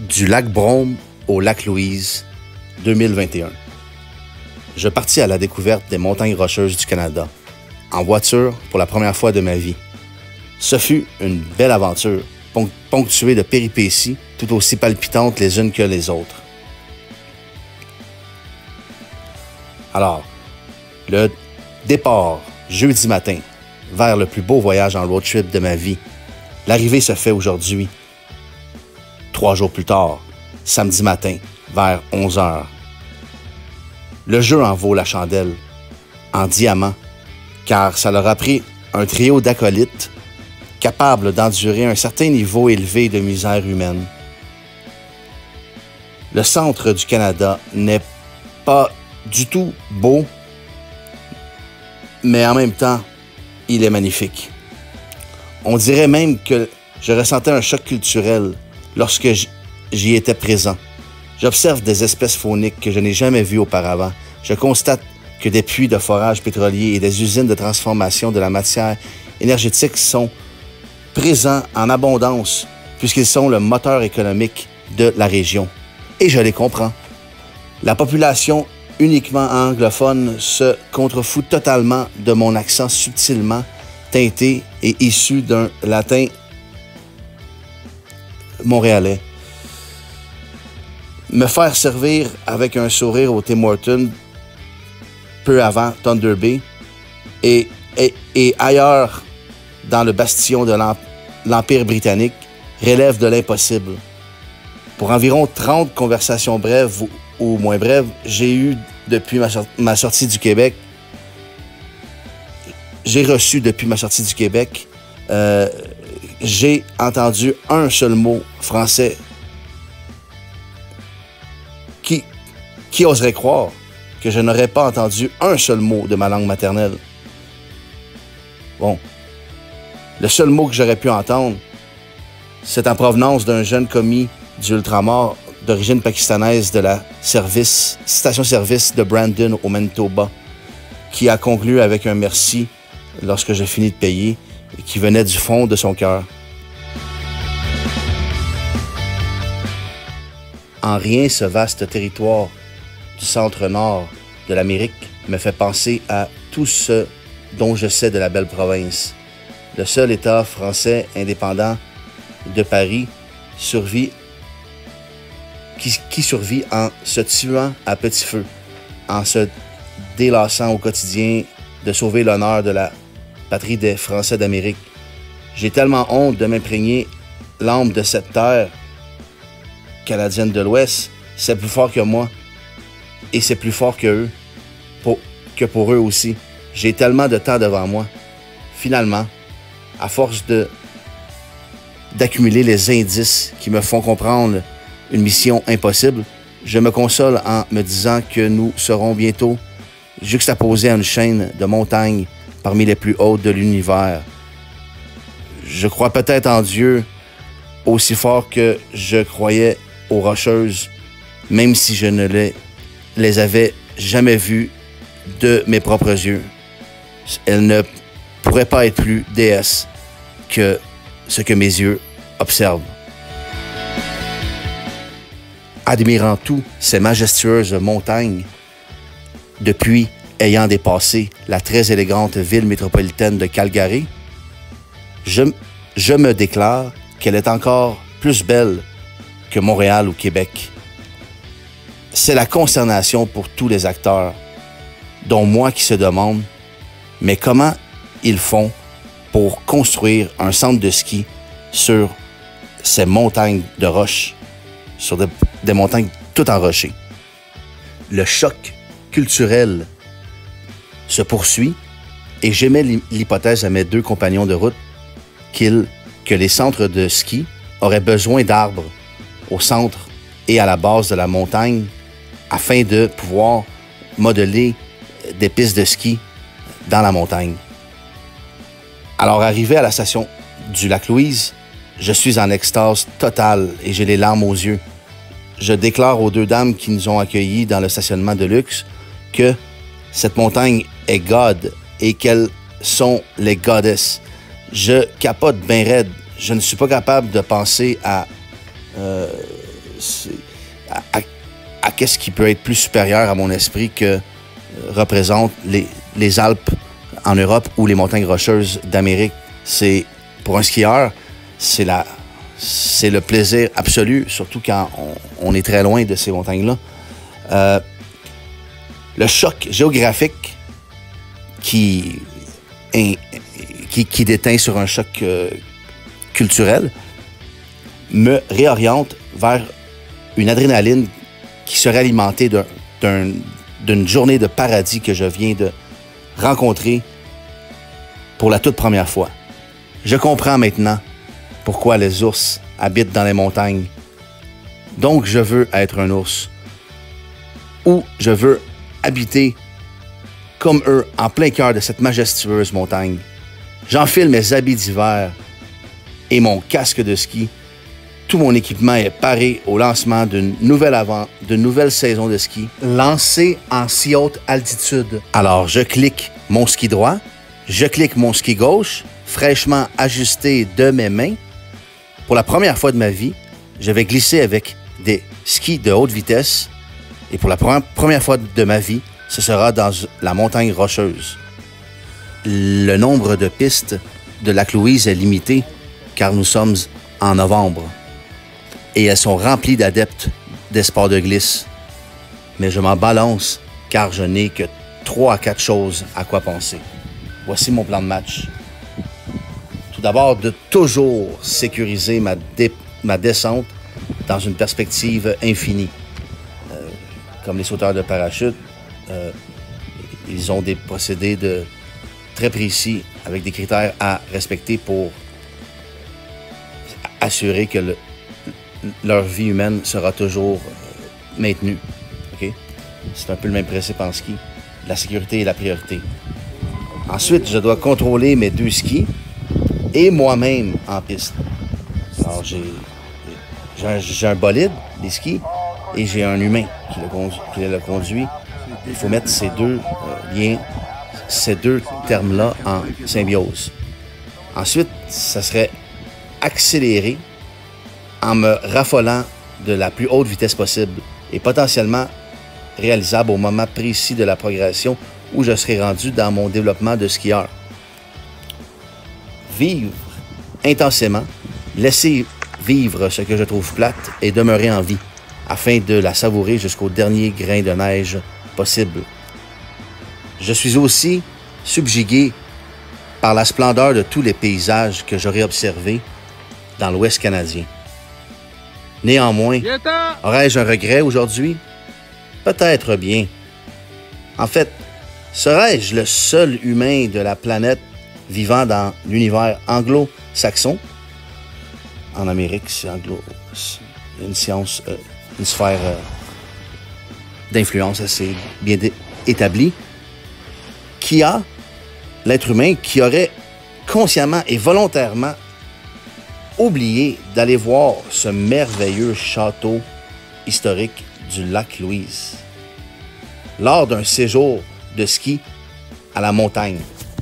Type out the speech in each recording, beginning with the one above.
Du lac Brome au lac Louise, 2021. Je partis à la découverte des montagnes rocheuses du Canada, en voiture pour la première fois de ma vie. Ce fut une belle aventure, ponctuée de péripéties tout aussi palpitantes les unes que les autres. Alors, le départ, jeudi matin, vers le plus beau voyage en road trip de ma vie. L'arrivée se fait aujourd'hui. 3 jours plus tard, samedi matin, vers 11 h. Le jeu en vaut la chandelle, en diamant, car ça leur a pris un trio d'acolytes capables d'endurer un certain niveau élevé de misère humaine. Le centre du Canada n'est pas du tout beau, mais en même temps, il est magnifique. On dirait même que je ressentais un choc culturel lorsque j'y étais présent. J'observe des espèces fauniques que je n'ai jamais vues auparavant. Je constate que des puits de forage pétrolier et des usines de transformation de la matière énergétique sont présents en abondance puisqu'ils sont le moteur économique de la région. Et je les comprends. La population uniquement anglophone se contrefout totalement de mon accent subtilement teinté et issu d'un latin montréalais. Me faire servir avec un sourire au Tim Hortons peu avant Thunder Bay et ailleurs dans le bastion de l'Empire britannique relève de l'impossible. Pour environ 30 conversations brèves ou moins brèves, j'ai eu depuis ma sortie du Québec, j'ai reçu depuis ma sortie du Québec, j'ai entendu un seul mot français. Qui oserait croire que je n'aurais pas entendu un seul mot de ma langue maternelle? Bon, le seul mot que j'aurais pu entendre, c'est en provenance d'un jeune commis du Ultramar d'origine pakistanaise de la station-service de Brandon au Manitoba, qui a conclu avec un merci lorsque j'ai fini de payer et qui venait du fond de son cœur. En rien, ce vaste territoire du centre-nord de l'Amérique me fait penser à tout ce dont je sais de la belle province. Le seul État français indépendant de Paris qui survit en se tuant à petit feu, en se délassant au quotidien de sauver l'honneur de la patrie des Français d'Amérique. J'ai tellement honte de m'imprégner l'âme de cette terre canadienne de l'Ouest. C'est plus fort que moi et c'est plus fort que eux, que pour eux aussi. J'ai tellement de temps devant moi. Finalement, à force d'accumuler les indices qui me font comprendre une mission impossible, je me console en me disant que nous serons bientôt juxtaposés à une chaîne de montagnes parmi les plus hautes de l'univers. Je crois peut-être en Dieu aussi fort que je croyais aux Rocheuses, même si je ne les avais jamais vues de mes propres yeux. Elles ne pourraient pas être plus déesses que ce que mes yeux observent. Admirant tout ces majestueuses montagnes, depuis ayant dépassé la très élégante ville métropolitaine de Calgary, je me déclare qu'elle est encore plus belle que Montréal ou Québec. C'est la consternation pour tous les acteurs, dont moi qui se demande, mais comment ils font pour construire un centre de ski sur ces montagnes de roches, sur des montagnes tout enrochées. Le choc culturel se poursuit et j'émets l'hypothèse à mes 2 compagnons de route que les centres de ski auraient besoin d'arbres au centre et à la base de la montagne afin de pouvoir modeler des pistes de ski dans la montagne. Alors, arrivé à la station du lac Louise, je suis en extase totale et j'ai les larmes aux yeux. Je déclare aux 2 dames qui nous ont accueillis dans le stationnement de luxe que cette montagne est God et qu'elles sont les goddesses. Je capote bien raide. Je ne suis pas capable de penser à À qu'est-ce qui peut être plus supérieur à mon esprit que représentent les Alpes en Europe ou les montagnes rocheuses d'Amérique. C'est, pour un skieur, c'est le plaisir absolu, surtout quand on est très loin de ces montagnes-là. Le choc géographique qui déteint sur un choc culturel me réoriente vers une adrénaline qui serait alimentée d'une journée de paradis que je viens de rencontrer pour la toute première fois. Je comprends maintenant pourquoi les ours habitent dans les montagnes. Donc, je veux être un ours. Ou je veux habiter comme eux en plein cœur de cette majestueuse montagne. J'enfile mes habits d'hiver et mon casque de ski. Tout mon équipement est paré au lancement d'une nouvelle saison de ski. Lancé en si haute altitude. Alors, je clique mon ski droit, je clique mon ski gauche, fraîchement ajusté de mes mains. Pour la première fois de ma vie, je vais glisser avec des skis de haute vitesse. Et pour la première fois de ma vie, ce sera dans la montagne rocheuse. Le nombre de pistes de Lac-Louise est limité car nous sommes en novembre. Et elles sont remplies d'adeptes des sports de glisse. Mais je m'en balance car je n'ai que 3 à 4 choses à quoi penser. Voici mon plan de match. Tout d'abord, de toujours sécuriser ma descente dans une perspective infinie. Comme les sauteurs de parachute, ils ont des procédés très précis avec des critères à respecter pour assurer que leur vie humaine sera toujours maintenue. Okay? C'est un peu le même principe en ski. La sécurité est la priorité. Ensuite, je dois contrôler mes 2 skis et moi-même en piste. Alors, j'ai un bolide, des skis, et j'ai un humain qui le conduit. Il faut mettre ces deux termes-là en symbiose. Ensuite, ça serait accélérer en me raffolant de la plus haute vitesse possible et potentiellement réalisable au moment précis de la progression où je serai rendu dans mon développement de skieur. Vivre intensément, laisser vivre ce que je trouve plate et demeurer en vie afin de la savourer jusqu'au dernier grain de neige possible. Je suis aussi subjugué par la splendeur de tous les paysages que j'aurais observés dans l'Ouest canadien. Néanmoins, aurais-je un regret aujourd'hui? Peut-être bien. En fait, serais-je le seul humain de la planète vivant dans l'univers anglo-saxon? En Amérique, c'est une sphère d'influence assez bien établie, qui a l'être humain qui aurait consciemment et volontairement oublié d'aller voir ce merveilleux château historique du Lac-Louise lors d'un séjour de ski à la montagne.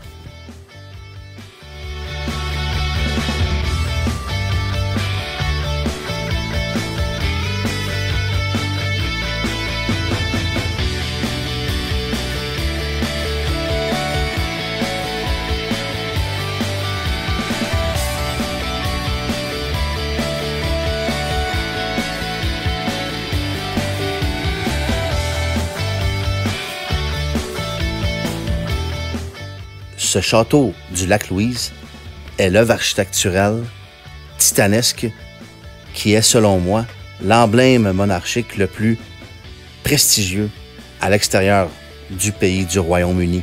Ce château du Lac-Louise est l'œuvre architecturale titanesque qui est, selon moi, l'emblème monarchique le plus prestigieux à l'extérieur du pays du Royaume-Uni.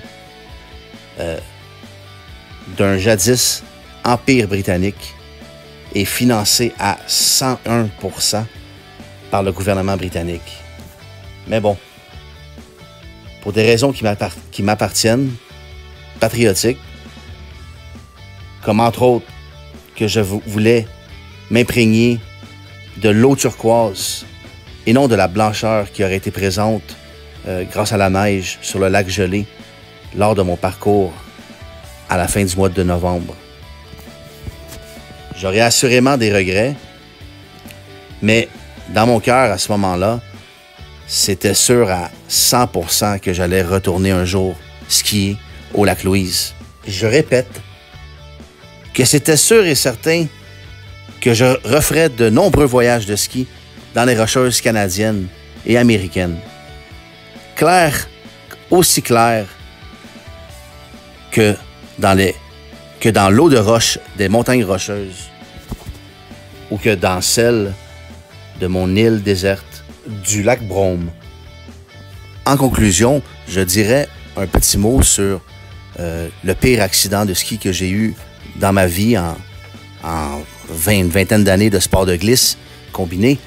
D'un jadis empire britannique et financé à 101% par le gouvernement britannique. Mais bon, pour des raisons qui m'appartiennent, patriotique, comme entre autres que je voulais m'imprégner de l'eau turquoise et non de la blancheur qui aurait été présente grâce à la neige sur le lac gelé lors de mon parcours à la fin du mois de novembre. J'aurais assurément des regrets, Mais dans mon cœur, à ce moment-là, c'était sûr à 100% que j'allais retourner un jour skier au lac Louise. Je répète que c'était sûr et certain que je referais de nombreux voyages de ski dans les Rocheuses canadiennes et américaines. Clair, aussi clair que dans l'eau de roche des montagnes rocheuses ou que dans celle de mon île déserte du lac Brome. En conclusion, je dirais un petit mot sur le pire accident de ski que j'ai eu dans ma vie en une vingtaine d'années de sport de glisse combiné,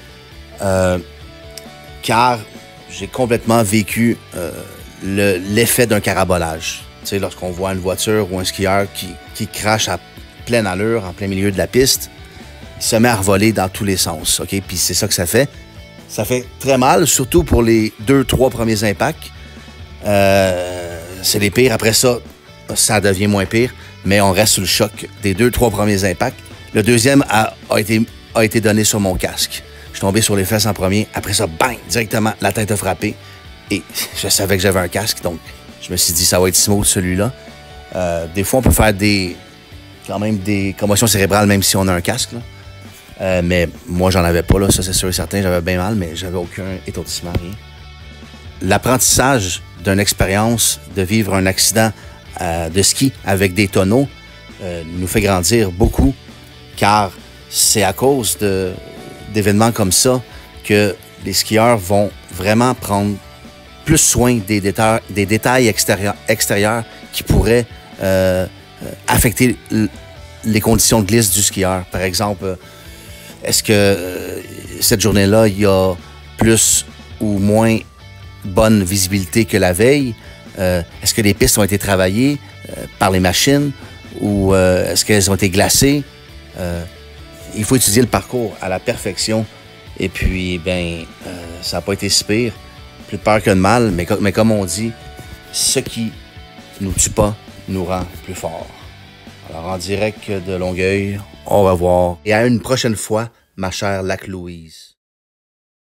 car j'ai complètement vécu l'effet d'un carabolage. Tu sais, lorsqu'on voit une voiture ou un skieur qui crache à pleine allure, en plein milieu de la piste, il se met à revoler dans tous les sens, OK? Puis c'est ça que ça fait. Ça fait très mal, surtout pour les 2-3 premiers impacts. C'est les pires. Après ça, ça devient moins pire, mais on reste sous le choc des 2-3 premiers impacts. Le deuxième a été donné sur mon casque. Je suis tombé sur les fesses en premier. Après ça, bang, directement, la tête a frappé. Et je savais que j'avais un casque, donc je me suis dit, ça va être smooth celui-là. Des fois, on peut faire quand même des commotions cérébrales, même si on a un casque, là. Mais moi, j'en avais pas, là, ça c'est sûr et certain. J'avais bien mal, mais j'avais aucun étourdissement, rien. L'apprentissage d'une expérience, de vivre un accident de ski avec des tonneaux, nous fait grandir beaucoup, car c'est à cause d'événements comme ça que les skieurs vont vraiment prendre plus soin des détails extérieurs qui pourraient affecter les conditions de glisse du skieur. Par exemple, est-ce que cette journée-là, il y a plus ou moins bonne visibilité que la veille? Est-ce que les pistes ont été travaillées par les machines ou est-ce qu'elles ont été glacées? Il faut étudier le parcours à la perfection. Et puis, ça n'a pas été si pire. Plus de peur que de mal, mais comme on dit, ce qui nous tue pas nous rend plus forts. Alors, en direct de Longueuil, au revoir. Et à une prochaine fois, ma chère Lac Louise.